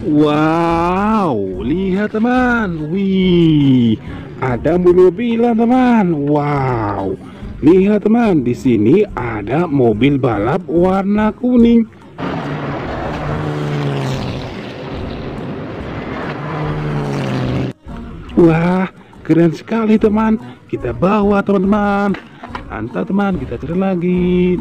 Wow, lihat teman. Wih, ada mobil-mobilan teman. Wow, lihat teman. Di sini ada mobil balap warna kuning. Wah, keren sekali teman. Kita bawa teman-teman. Mantap teman, kita cari lagi.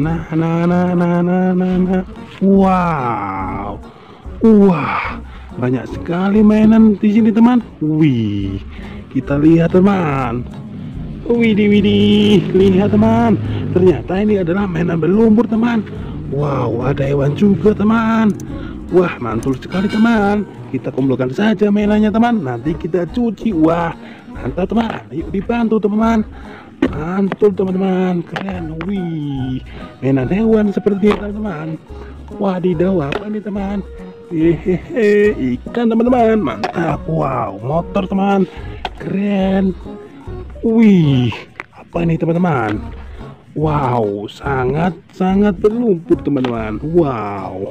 Nah. Wow. Wah, banyak sekali mainan di sini teman. Wih, kita lihat teman. Widih, lihat teman. Ternyata ini adalah mainan berlumpur teman. Wow, ada hewan juga teman. Wah, mantul sekali teman. Kita kumpulkan saja mainannya teman. Nanti kita cuci. Wah, mantap teman. Yuk dibantu teman. Mantul teman-teman, keren. Wih, mainan hewan seperti ini teman. Wadidaw, apa ini teman? Hehehe, ikan teman-teman, mantap. Wow, motor teman, keren. Wih, apa ini teman-teman? Wow, sangat berlumpur teman-teman. Wow,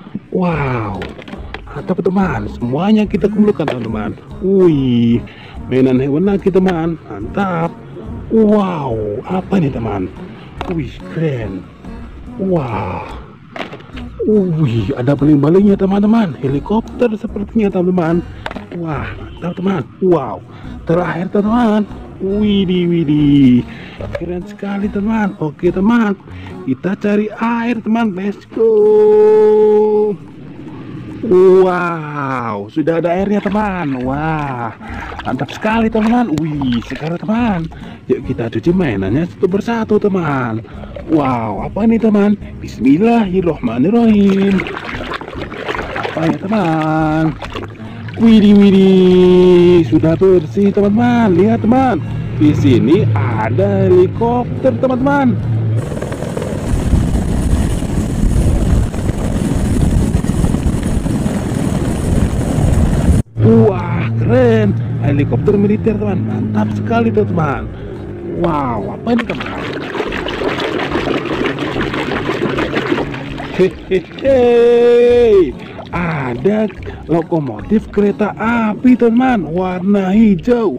mantap teman. Semuanya kita kumpulkan teman-teman. Wih, mainan hewan lagi teman, mantap. Wow, apa ini teman? Wih, keren. Wah. Wih, ada baling-balingnya teman-teman. Helikopter sepertinya teman-teman. Wah, mantap teman. Wow, terakhir teman. Widih, keren sekali teman. Oke teman, kita cari air teman. Let's go. Wow, sudah ada airnya teman. Wah, mantap sekali teman. Wih, sekarang teman, yuk kita cuci mainannya satu persatu teman. Wow, apa ini teman? Bismillahirrohmanirrohim. Apa ya teman? Widih, sudah bersih teman-teman. Lihat teman, di sini ada helikopter teman-teman. Wah, keren. Helikopter militer teman. Mantap sekali teman. Wow, apa ini teman? Hehehe, ada lokomotif kereta api teman, warna hijau.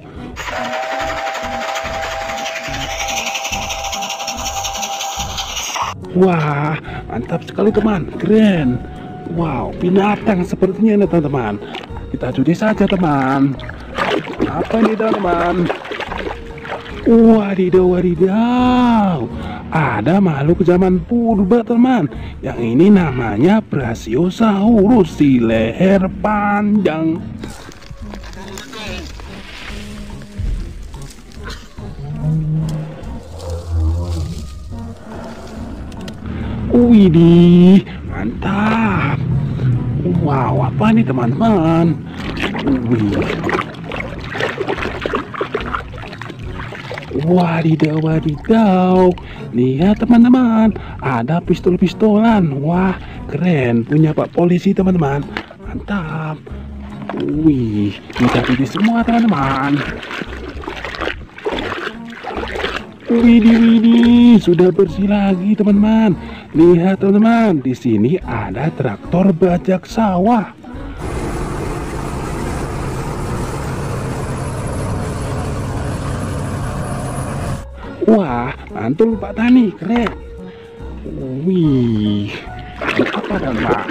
Wah, mantap sekali teman, keren. Wow, binatang sepertinya ini teman-teman. Kita cuci saja teman. Apa ini teman-teman? Wadidaw, ada makhluk zaman purba teman. Yang ini namanya Brachiosaurus, si leher panjang. Widih, mantap. Wow, apa nih teman-teman? Wih. Wadidaw. Lihat teman-teman, ada pistol-pistolan. Wah, keren. Punya Pak Polisi teman-teman. Mantap. Wih, kita pilih semua teman-teman. Widih, sudah bersih lagi teman-teman. Lihat teman-teman, di sini ada traktor bajak sawah. Wah, mantul Pak Tani, keren. Wih, apa teman?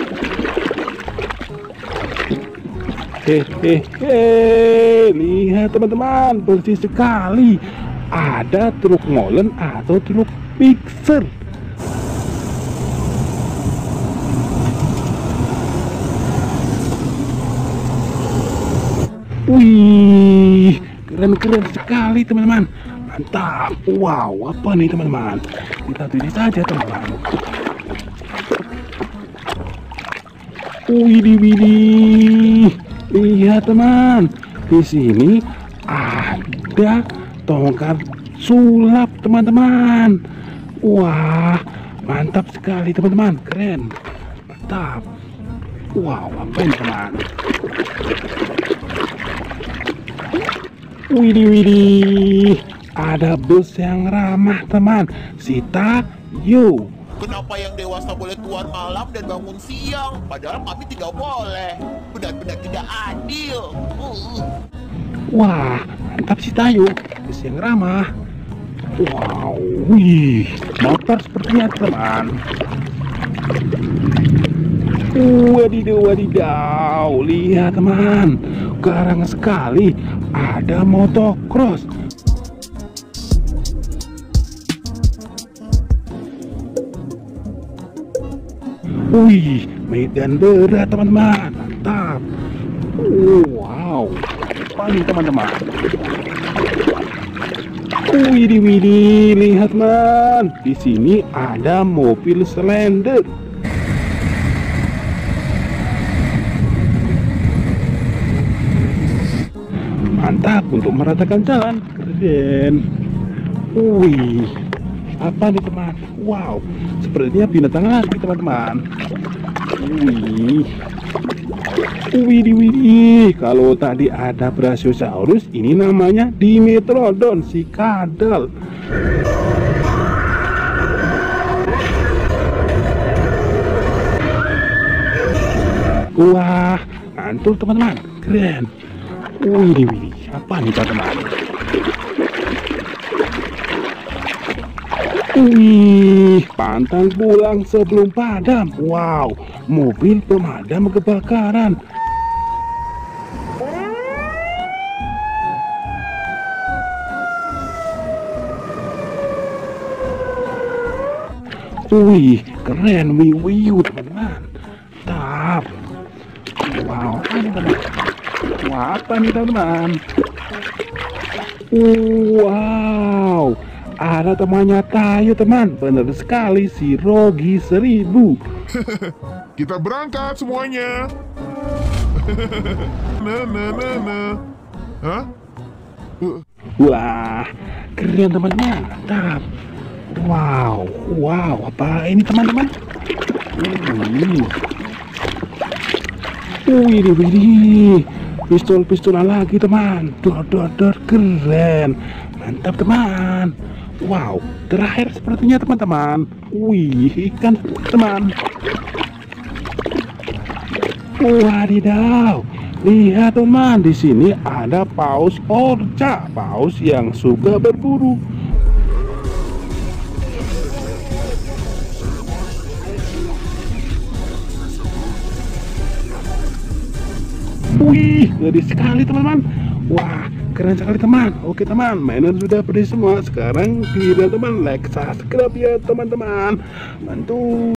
Hehehe, lihat teman-teman, bersih sekali. Ada truk molen atau truk mixer. Wih, keren sekali teman-teman. Mantap. Wow, apa nih teman-teman? Kita pilih saja teman-teman. Widih. Lihat teman, di sini ada tongkat sulap teman-teman. Wah, mantap sekali teman-teman, keren. Mantap. Wow, apa ini teman? Widih. Ada bus yang ramah teman, Sita Yo. Kenapa yang dewasa boleh keluar malam dan bangun siang, padahal kami tidak boleh? Benar-benar tidak adil. Wah, mantap sih Tayo, bus yang ramah. Wow, wih, motor sepertinya teman. Wadidaw, wadidaw, lihat teman, garang sekali, ada motocross. Wih, medan berat teman-teman, mantap. Wow, apa nih teman-teman? Widih, widih, lihat man, di sini ada mobil Slender. Mantap untuk meratakan jalan, keren. Wih, apa nih teman? Wow, sepertinya binatang lagi teman-teman. Wih, widih, widih. Kalau tadi ada Brachiosaurus, ini namanya Dimetrodon, si kadal. Wah, mantul teman-teman, keren. Widih, widih, apa nih teman-teman? Wih, pantang pulang sebelum padam. Wow, mobil pemadam kebakaran. Wih, keren, wiu teman-teman. Mantap. Wow, apa nih teman? Wah, apa nih teman-teman? Wow, ada temannya Tayo teman, benar sekali si Rogi 1000. Kita berangkat semuanya. Hah? Wah, keren teman-teman, mantap. Wow, wow, apa ini teman-teman? Widih, widih, pistol-pistolan lagi teman, dor, keren, mantap teman. Wow, terakhir sepertinya teman-teman. Wih, ikan teman. Wadidaw, lihat teman, di sini ada paus orca, paus yang suka berburu. Wih, ngeri sekali teman-teman. Wah, keren sekali teman. Oke teman, mainan sudah pedih semua. Sekarang giliran teman like, subscribe ya teman-teman. Bantu.